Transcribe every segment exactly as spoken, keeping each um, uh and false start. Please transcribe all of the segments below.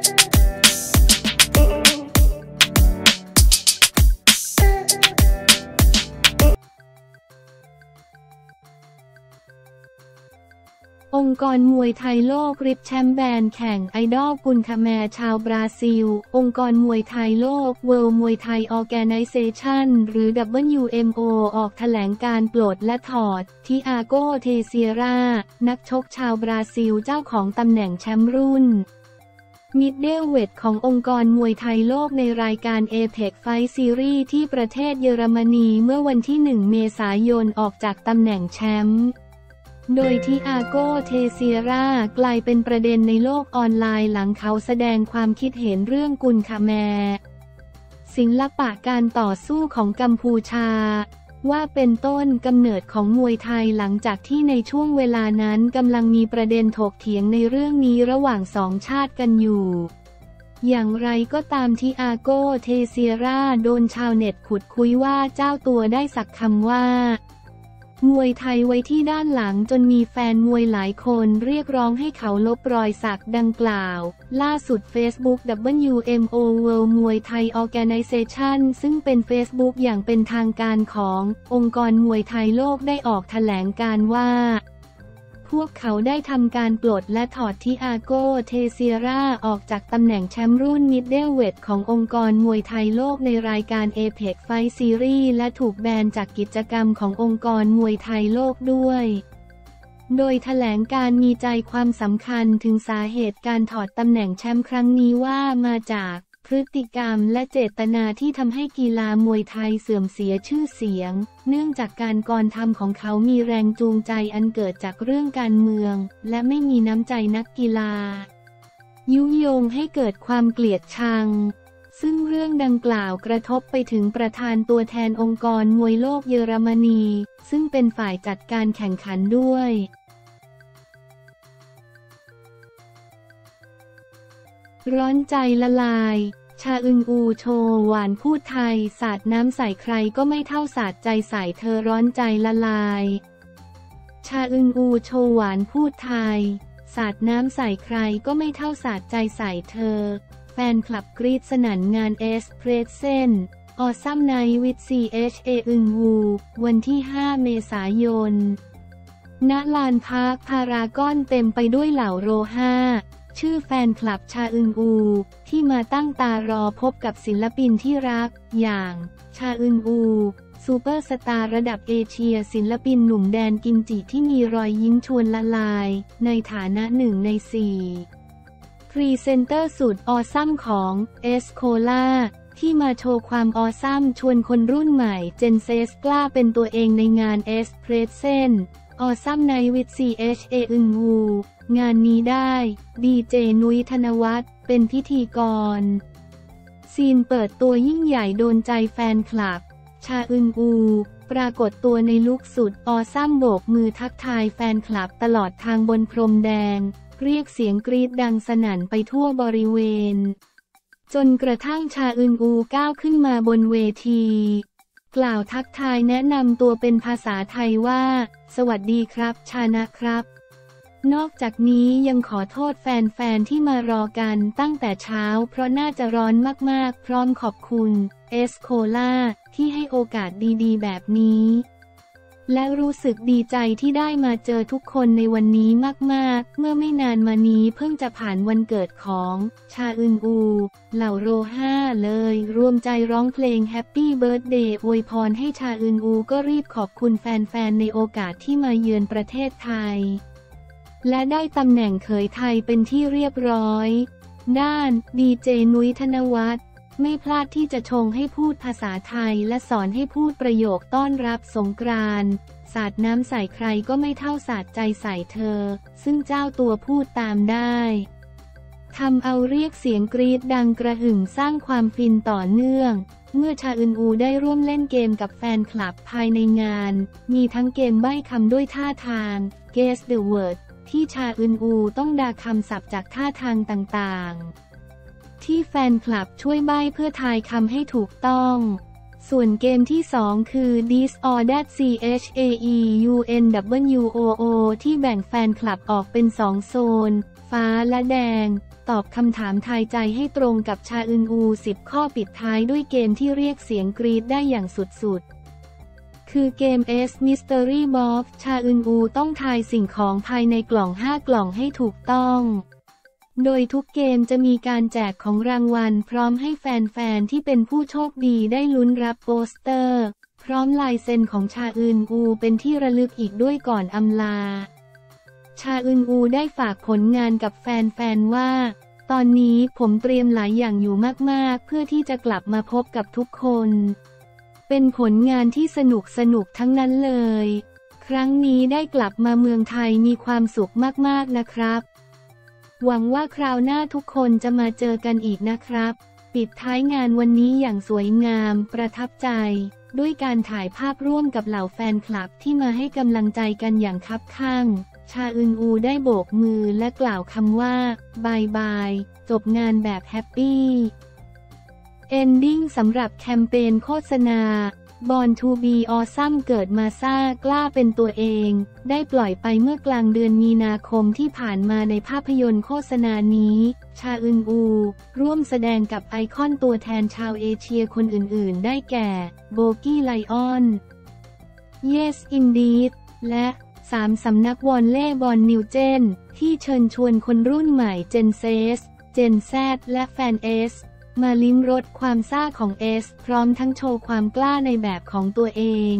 องค์กรมวยไทยโลกริบแชมป์แบนแข่งไอดอลกุนคาแมชาวบราซิลองค์กรมวยไทยโลก World มวยไทย Organization หรือ ดับเบิลยู เอ็ม โอ ออกแถลงการปลดและถอดทิอาโก เทเซียร่านักชกชาวบราซิลเจ้าของตำแหน่งแชมป์รุ่นมิดเดิลเวทขององค์กรมวยไทยโลกในรายการ เอเพ็ก Fight Series ที่ประเทศเยอรมนีเมื่อวันที่หนึ่งเมษายนออกจากตำแหน่งแชมป์โดยทิอาโก เทเซียร่ากลายเป็นประเด็นในโลกออนไลน์หลังเขาแสดงความคิดเห็นเรื่องกุนคาแมศิลปะการต่อสู้ของกัมพูชาว่าเป็นต้นกำเนิดของมวยไทยหลังจากที่ในช่วงเวลานั้นกำลังมีประเด็นถกเถียงในเรื่องนี้ระหว่างสองชาติกันอยู่อย่างไรก็ตามทิอาโก เทเซียร่าโดนชาวเน็ตขุดคุยว่าเจ้าตัวได้สักคำว่ามวยไทยไว้ที่ด้านหลังจนมีแฟนมวยหลายคนเรียกร้องให้เขาลบรอยสักดังกล่าวล่าสุด Facebook ดับเบิลยู เอ็ม โอ World มวยไทย Organization ซึ่งเป็น Facebook อย่างเป็นทางการขององค์กรมวยไทยโลกได้ออกแถลงการว่าพวกเขาได้ทำการปลดและถอดทิอาโก เทเซียร่าออกจากตำแหน่งแชมป์รุ่นมิดเดิลเวทขององค์กรมวยไทยโลกในรายการ เอเพ็ก Fight Series และถูกแบนจากกิจกรรมขององค์กรมวยไทยโลกด้วยโดยแถลงการมีใจความสำคัญถึงสาเหตุการถอดตำแหน่งแชมป์ครั้งนี้ว่ามาจากพฤติกรรมและเจตนาที่ทำให้กีฬามวยไทยเสื่อมเสียชื่อเสียงเนื่องจากการกระทำของเขามีแรงจูงใจอันเกิดจากเรื่องการเมืองและไม่มีน้ำใจนักกีฬายุยงให้เกิดความเกลียดชังซึ่งเรื่องดังกล่าวกระทบไปถึงประธานตัวแทนองค์กรมวยโลกเยอรมนีซึ่งเป็นฝ่ายจัดการแข่งขันด้วยร้อนใจละลายชาอึนอูโชหวานพูดไทยสาดน้ำใส่ใครก็ไม่เท่าสาดใจใส่เธอร้อนใจละลายชาอึนอูโชหวานพูดไทยสาดน้ำใส่ใครก็ไม่เท่าสาดใจใส่เธอแฟนคลับกรีดสนั่นงานเอสเพรสเซนออซัมไนท์วิดซีเอชเออึนวูวันที่ห้าเมษายนณลานพาร์คพารากอนเต็มไปด้วยเหล่าโรห้าชื่อแฟนคลับชาอึนอูที่มาตั้งตารอพบกับศิลปินที่รักอย่างชาอึนอูซูเปอร์สตาร์ระดับเอเชียศิลปินหนุ่มแดนกิมจิที่มีรอยยิ้มชวนละลายในฐานะหนึ่งในสี่พรีเซนเตอร์สุดออซัมของเอสโคล่าที่มาโชว์ความออซัมชวนคนรุ่นใหม่เจนเซสกล้าเป็นตัวเองในงานเอสเพรสเซนออซัมไนท์วิดซีเอชเออึนวูงานนี้ได้ดีเจนุ้ยธนวัฒน์เป็นพิธีกรซีนเปิดตัวยิ่งใหญ่โดนใจแฟนคลับชาอึนอูปรากฏตัวในลุคสุดออซัมโบกมือทักทายแฟนคลับตลอดทางบนพรมแดงเรียกเสียงกรี๊ดดังสนั่นไปทั่วบริเวณจนกระทั่งชาอึนอูก้าวขึ้นมาบนเวทีกล่าวทักทายแนะนำตัวเป็นภาษาไทยว่าสวัสดีครับชานะครับนอกจากนี้ยังขอโทษแฟนๆที่มารอกันตั้งแต่เช้าเพราะน่าจะร้อนมากๆพร้อมขอบคุณเอสโคล่าที่ให้โอกาสดีๆแบบนี้และรู้สึกดีใจที่ได้มาเจอทุกคนในวันนี้มากๆเมื่อไม่นานมานี้เพิ่งจะผ่านวันเกิดของชาอึนอูเหล่าโรห้าเลยรวมใจร้องเพลงแฮปปี้เบิร์ธเดย์อวยพรให้ชาอึนอูก็รีบขอบคุณแฟนๆในโอกาสที่มาเยือนประเทศไทยและได้ตำแหน่งเขยไทยเป็นที่เรียบร้อยด้านดีเจนุ้ยธนวัฒน์ไม่พลาดที่จะชงให้พูดภาษาไทยและสอนให้พูดประโยคต้อนรับสงกรานต์สาดน้ำใส่ใครก็ไม่เท่าสาดใจใส่เธอซึ่งเจ้าตัวพูดตามได้ทำเอาเรียกเสียงกรี๊ดดังกระหึ่มสร้างความฟินต่อเนื่องเมื่อชาอึนอูได้ร่วมเล่นเกมกับแฟนคลับภายในงานมีทั้งเกมใบ้คำด้วยท่าทาง Guess the wordที่ชาอึนอูต้องด่าคำศัพท์จากท่าทางต่างๆที่แฟนคลับช่วยใบ้เพื่อทายคำให้ถูกต้องส่วนเกมที่สองคือ This or That ซี เอช เอ อี ยู เอ็น ดับเบิลยู โอ โอ ที่แบ่งแฟนคลับออกเป็นสองโซนฟ้าและแดงตอบคำถามทายใจให้ตรงกับชาอึนอูสิบข้อปิดท้ายด้วยเกมที่เรียกเสียงกรี๊ดได้อย่างสุดๆคือเกม S Mystery Box ชาอึนอูต้องทายสิ่งของภายในกล่องห้ากล่องให้ถูกต้องโดยทุกเกมจะมีการแจกของรางวัลพร้อมให้แฟนๆที่เป็นผู้โชคดีได้ลุ้นรับโปสเตอร์พร้อมลายเซ็นของชาอึนอูเป็นที่ระลึกอีกด้วยก่อนอำลาชาอึนอูได้ฝากผลงานกับแฟนๆว่าตอนนี้ผมเตรียมหลายอย่างอยู่มากๆเพื่อที่จะกลับมาพบกับทุกคนเป็นผลงานที่สนุกสนุกทั้งนั้นเลยครั้งนี้ได้กลับมาเมืองไทยมีความสุขมากๆนะครับหวังว่าคราวหน้าทุกคนจะมาเจอกันอีกนะครับปิดท้ายงานวันนี้อย่างสวยงามประทับใจด้วยการถ่ายภาพร่วมกับเหล่าแฟนคลับที่มาให้กำลังใจกันอย่างคับคั่งชาอึนอูได้โบกมือและกล่าวคำว่าบายบายจบงานแบบแฮปปี้เอนดิ้งสำหรับแคมเปญโฆษณา Born to be Awesome เกิดมาซ่ากล้าเป็นตัวเองได้ปล่อยไปเมื่อกลางเดือนมีนาคมที่ผ่านมาในภาพยนตร์โฆษณานี้ชาอึนอูร่วมแสดงกับไอคอนตัวแทนชาวเอเชียคนอื่นๆได้แก่โบกี้ไลออน Yes Indeed และสามสำนักวอลเล่บอลนิวเจนที่เชิญชวนคนรุ่นใหม่เจนเซสเจนแซดและแฟนเอสมาลิ้มรสความซ่าของเอสพร้อมทั้งโชว์ความกล้าในแบบของตัวเอง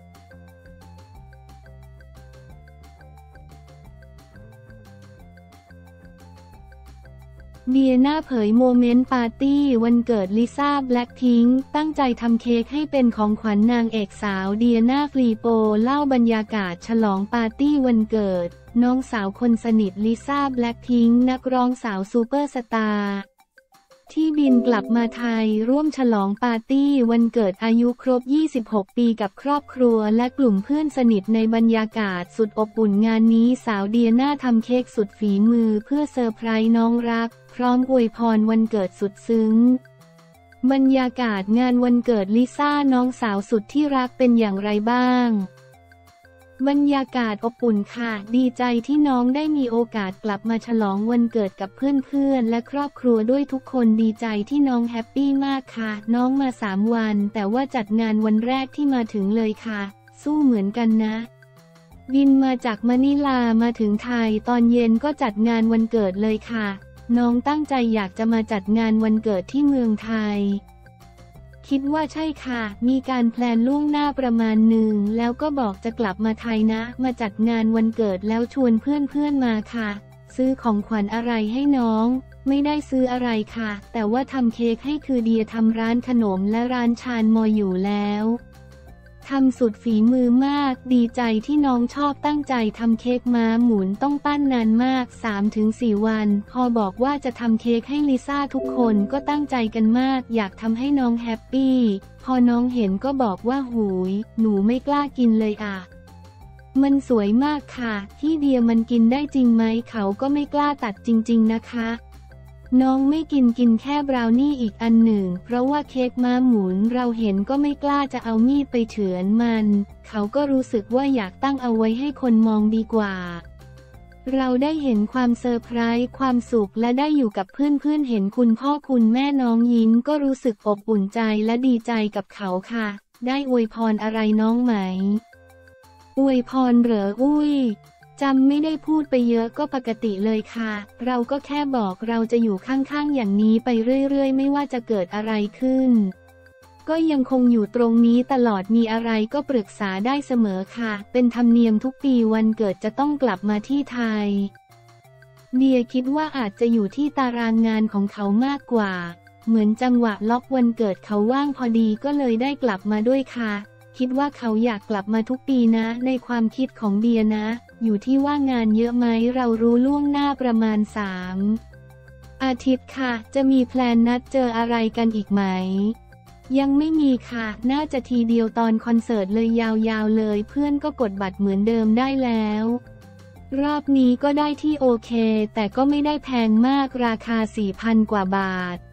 เดียน่าเผยโมเมนต์ปาร์ตี้วันเกิดลิซ่าแบล็คพิงค์ตั้งใจทำเค้กให้เป็นของขวัญนางเอกสาวเดียน่าฟลีโปเล่าบรรยากาศฉลองปาร์ตี้วันเกิดน้องสาวคนสนิทลิซ่าแบล็คพิงค์นักร้องสาวซูเปอร์สตาร์ที่บินกลับมาไทยร่วมฉลองปาร์ตี้วันเกิดอายุครบยี่สิบหกปีกับครอบครัวและกลุ่มเพื่อนสนิทในบรรยากาศสุดอบอุ่นงานนี้สาวเดียน่าทำเค้กสุดฝีมือเพื่อเซอร์ไพรส์น้องรักพร้อมอวยพรวันเกิดสุดซึ้งบรรยากาศงานวันเกิดลิซ่าน้องสาวสุดที่รักเป็นอย่างไรบ้างบรรยากาศอบอุ่นค่ะดีใจที่น้องได้มีโอกาสกลับมาฉลองวันเกิดกับเพื่อนๆและครอบครัวด้วยทุกคนดีใจที่น้องแฮปปี้มากค่ะน้องมาสามวันแต่ว่าจัดงานวันแรกที่มาถึงเลยค่ะสู้เหมือนกันนะบินมาจากมะนิลามาถึงไทยตอนเย็นก็จัดงานวันเกิดเลยค่ะน้องตั้งใจอยากจะมาจัดงานวันเกิดที่เมืองไทยคิดว่าใช่ค่ะมีการแพลนล่วงหน้าประมาณหนึ่งแล้วก็บอกจะกลับมาไทยนะมาจัดงานวันเกิดแล้วชวนเพื่อนๆมาค่ะซื้อของขวัญอะไรให้น้องไม่ได้ซื้ออะไรค่ะแต่ว่าทำเค้กให้คือเดียทำร้านขนมและร้านชานมออยู่แล้วทำสุดฝีมือมากดีใจที่น้องชอบตั้งใจทำเค้กม้าหมุนต้องปั้นนานมาก สามถึงสี่ วันพอบอกว่าจะทำเค้กให้ลิซ่าทุกคนก็ตั้งใจกันมากอยากทำให้น้องแฮปปี้พอน้องเห็นก็บอกว่าหูยหนูไม่กล้ากินเลยอ่ะมันสวยมากค่ะที่เดียมันกินได้จริงไหมเขาก็ไม่กล้าตัดจริงๆนะคะน้องไม่กินกินแค่บราวนี่อีกอันหนึ่งเพราะว่าเค้กม้าหมุนเราเห็นก็ไม่กล้าจะเอามีดไปเฉือนมันเขาก็รู้สึกว่าอยากตั้งเอาไว้ให้คนมองดีกว่าเราได้เห็นความเซอร์ไพรส์ความสุขและได้อยู่กับเพื่อนๆเห็นคุณพ่อคุณแม่น้องยิ้มก็รู้สึกอบอุ่นใจและดีใจกับเขาค่ะได้อวยพรอะไรน้องไหมอวยพรเหรออุ้ยจำไม่ได้พูดไปเยอะก็ปกติเลยค่ะเราก็แค่บอกเราจะอยู่ข้างๆอย่างนี้ไปเรื่อยๆไม่ว่าจะเกิดอะไรขึ้นก็ยังคงอยู่ตรงนี้ตลอดมีอะไรก็ปรึกษาได้เสมอค่ะเป็นธรรมเนียมทุกปีวันเกิดจะต้องกลับมาที่ไทยเดียคิดว่าอาจจะอยู่ที่ตารางงานของเขามากกว่าเหมือนจังหวะล็อกวันเกิดเขาว่างพอดีก็เลยได้กลับมาด้วยค่ะคิดว่าเขาอยากกลับมาทุกปีนะในความคิดของเดียนะอยู่ที่ว่างานเยอะไหมเรารู้ล่วงหน้าประมาณสามอาทิตย์ค่ะจะมีแพลนนัดเจออะไรกันอีกไหมยังไม่มีค่ะน่าจะทีเดียวตอนคอนเสิร์ตเลยยาวๆเลยเพื่อนก็กดบัตรเหมือนเดิมได้แล้วรอบนี้ก็ได้ที่โอเคแต่ก็ไม่ได้แพงมากราคา สี่พัน กว่าบาท